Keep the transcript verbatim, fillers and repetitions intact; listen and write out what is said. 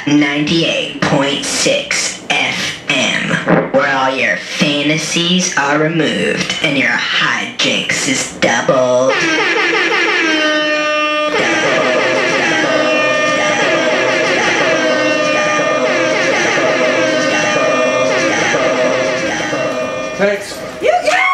ninety-eight point six F M, where all your fantasies are removed and your hijinks is doubled. Thanks. You got